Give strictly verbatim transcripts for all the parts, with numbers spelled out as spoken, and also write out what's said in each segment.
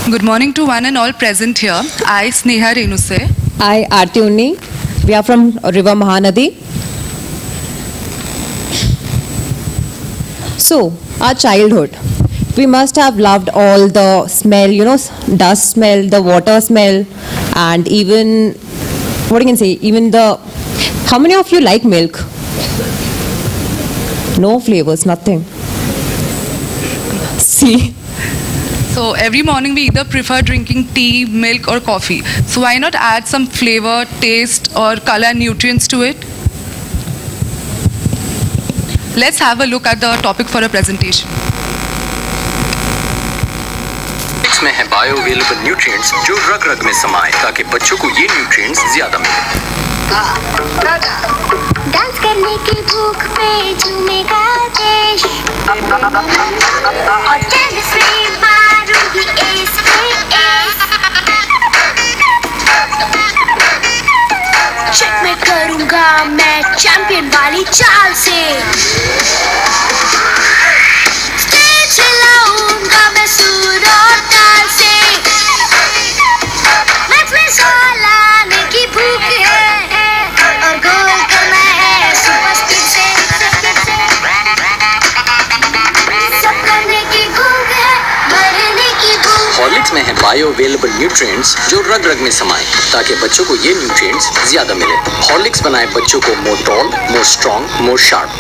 Good morning to one and all present here. I, Sneha Renuse. I, Aarti Unni. We are from River Mahanadi. So, our childhood. We must have loved all the smell, you know, dust smell, the water smell, and even, what you can say, even the, how many of you like milk? No flavors, nothing. See? So every morning we either prefer drinking tea, milk or coffee. So why not add some flavor, taste or color and nutrients to it? Let's have a look at the topic for a presentation. इसमें है bioavailable nutrients जो रग रग में समाए ताकि बच्चों को ये न्यूट्रिएंट्स ज्यादा मिले। डांस करने की भूख पे झूमेगा देश और चैन से मारूंगी एस पे एस चेक मैं करूंगा मैं चैंपियन वाली चाल से स्टेज हिलाऊंगा मैं सुर और ताल से मैच में गोल आने की भूख है और गोल करना है सुपर स्पीड से सब करने की भूख है मरने की भूख। हॉर्लिक्स में है बायोअवेलेबल न्यूट्रिएंट्स जो रग रग में समाए ताकि बच्चों को ये न्यूट्रिएंट्स ज्यादा मिले। हॉर्लिक्स बनाए बच्चों को more tall, more strong, more sharp.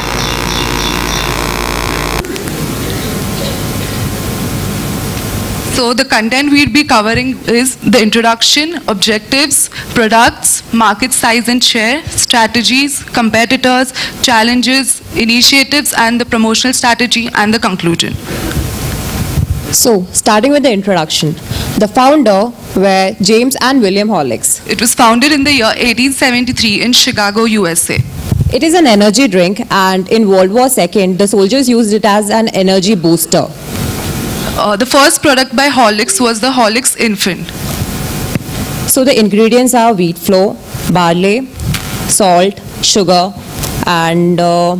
So the content we'll be covering is the introduction, objectives, products, market size and share, strategies, competitors, challenges, initiatives and the promotional strategy and the conclusion. So, starting with the introduction. The founder were James and William Horlicks. It was founded in the year eighteen seventy-three in Chicago, U S A. It is an energy drink, and in World War Two, the soldiers used it as an energy booster. Uh, the first product by Horlicks was the Horlicks Infant. So the ingredients are wheat flour, barley, salt, sugar, and uh,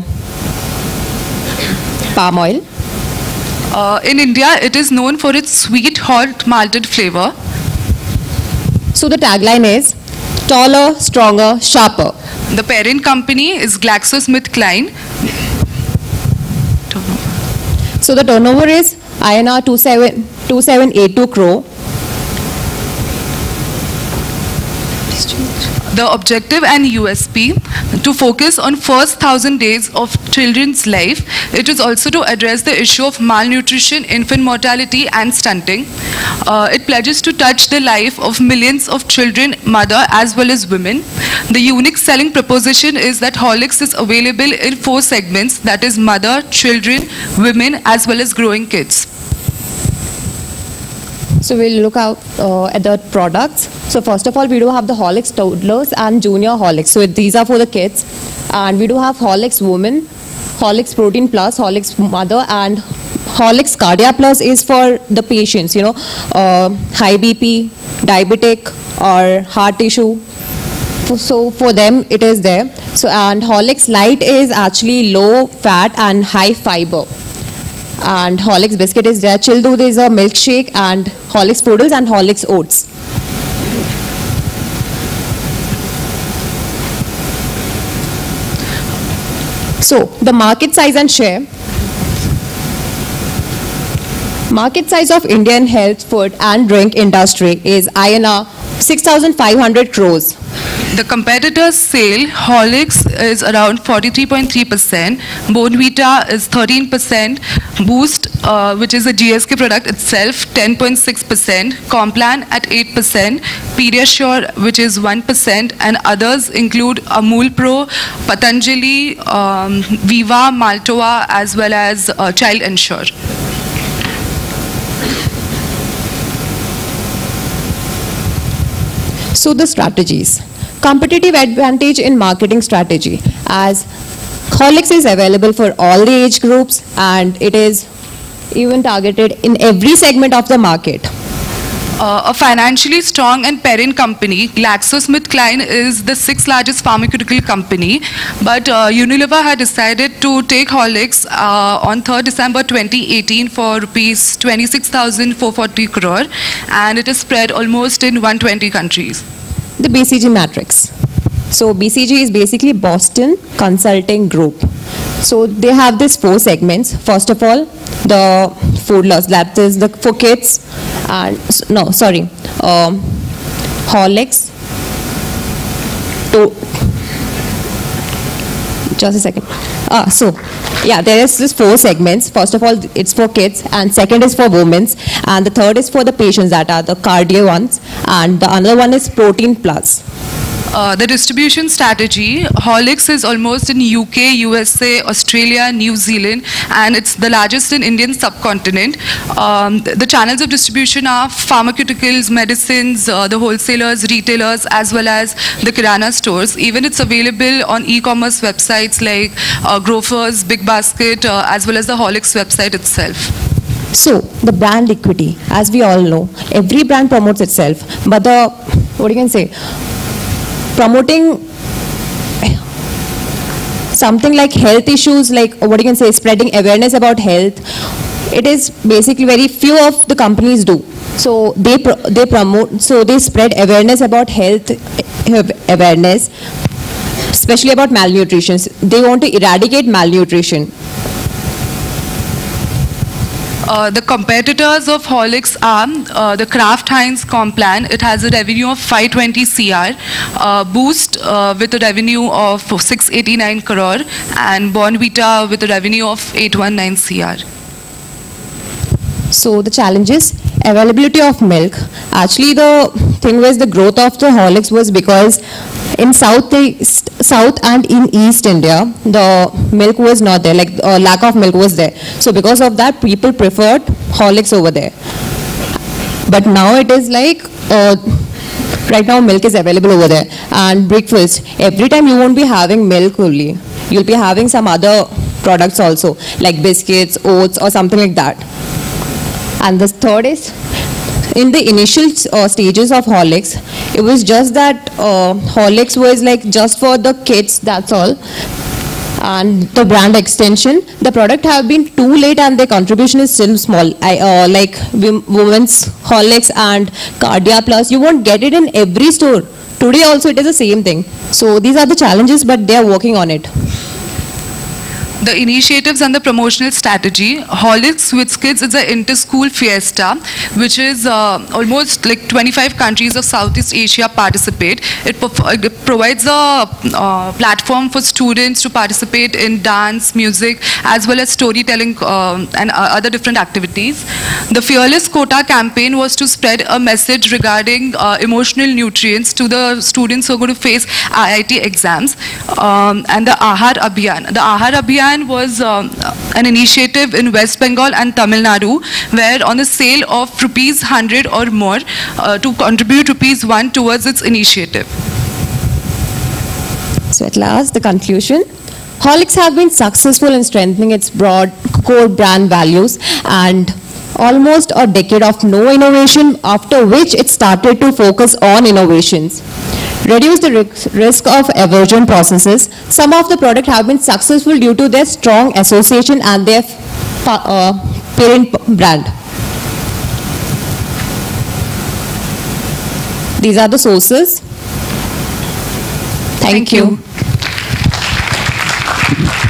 palm oil. Uh, in India, it is known for its sweet, hot, malted flavor. So the tagline is taller, stronger, sharper. The parent company is GlaxoSmithKline. So the turnover is I N R two seven eight two crore. The objective and U S P to focus on first thousand days of children's life. It is also to address the issue of malnutrition, infant mortality and stunting. Uh, it pledges to touch the life of millions of children, mother as well as women. The unique selling proposition is that Horlicks is available in four segments, that is mother, children, women as well as growing kids. So we'll look out uh, at the products. So first of all, we do have the Horlicks toddlers and junior Horlicks. So these are for the kids. And we do have Horlicks women, Horlicks protein plus, Horlicks mother, and Horlicks cardia plus is for the patients, you know, uh, high B P, diabetic or heart issue. So for them it is there. So and Horlicks light is actually low fat and high fiber. And Horlicks biscuit is there. Chill Doodh is a milkshake, and Horlicks poodles and Horlicks oats. So the market size and share. Market size of Indian health, food and drink industry is I N R six thousand five hundred crores. The competitors' sale, Horlicks is around forty-three point three percent, Bonvita is thirteen percent, Boost, uh, which is a G S K product itself, ten point six percent, Complan at eight percent, Pediasure, which is one percent, and others include Amul Pro, Patanjali, um, Viva, Maltoa, as well as uh, Child Ensure. So the strategies. Competitive advantage in marketing strategy, as Horlicks is available for all the age groups and it is even targeted in every segment of the market. Uh, a financially strong and parent company, GlaxoSmithKline is the sixth largest pharmaceutical company, but uh, Unilever had decided to take Horlicks uh, on third December twenty eighteen for rupees twenty-six thousand four hundred forty crore, and it is spread almost in one hundred twenty countries. The B C G matrix. So B C G is basically Boston Consulting Group. So they have these four segments. First of all, the food loss, that is the for kids, and no, sorry, um, Horlicks. To just a second. Ah, so yeah, there is this four segments. First of all, it's for kids, and second is for women's, and the third is for the patients, that are the cardio ones, and the another one is protein plus. Uh, the distribution strategy, Horlicks is almost in U K, U S A, Australia, New Zealand, and it's the largest in Indian subcontinent. Um, the, the channels of distribution are pharmaceuticals, medicines, uh, the wholesalers, retailers, as well as the Kirana stores. Even it's available on e-commerce websites like uh, Grofers, Big Basket, uh, as well as the Horlicks website itself. So the brand equity, as we all know, every brand promotes itself, but the, what do you can say, promoting something like health issues, like what you can say, spreading awareness about health, it is basically very few of the companies do. So they pro they promote, so they spread awareness about health awareness, especially about malnutrition. They want to eradicate malnutrition. Uh, the competitors of Horlicks are uh, the Kraft Heinz Complan. It has a revenue of five hundred twenty crore, uh, Boost uh, with a revenue of six hundred eighty-nine crore, and Bonvita with a revenue of eight hundred nineteen crore. So the challenges, availability of milk. Actually, the thing was the growth of the Horlicks was because in South, South and in East India, the milk was not there, like uh, lack of milk was there. So because of that, people preferred Horlicks over there. But now it is like, uh, right now milk is available over there. And breakfast, every time you won't be having milk only. You'll be having some other products also, like biscuits, oats, or something like that. And the third is, in the initial uh, stages of Horlicks, it was just that uh, Horlicks was like just for the kids, that's all. And the brand extension, the product have been too late and their contribution is still small. I, uh, like women's Horlicks and Cardia Plus, you won't get it in every store. Today also it is the same thing. So these are the challenges, but they are working on it. The initiatives and the promotional strategy, Horlicks with Kids is an inter-school fiesta, which is uh, almost like twenty-five countries of Southeast Asia participate. It, it provides a uh, platform for students to participate in dance, music, as well as storytelling uh, and uh, other different activities. The Fearless Quota campaign was to spread a message regarding uh, emotional nutrients to the students who are going to face I I T exams. Um, and the Ahar Abhiyan. The Ahar Abhiyan was um, an initiative in West Bengal and Tamil Nadu, where on the sale of rupees one hundred or more uh, to contribute rupees one towards its initiative. So at last, the conclusion. Horlicks have been successful in strengthening its broad core brand values and almost a decade of no innovation, after which it started to focus on innovations. Reduce the risk of aversion processes. Some of the products have been successful due to their strong association and their uh, parent brand. These are the sources. Thank, Thank you. you.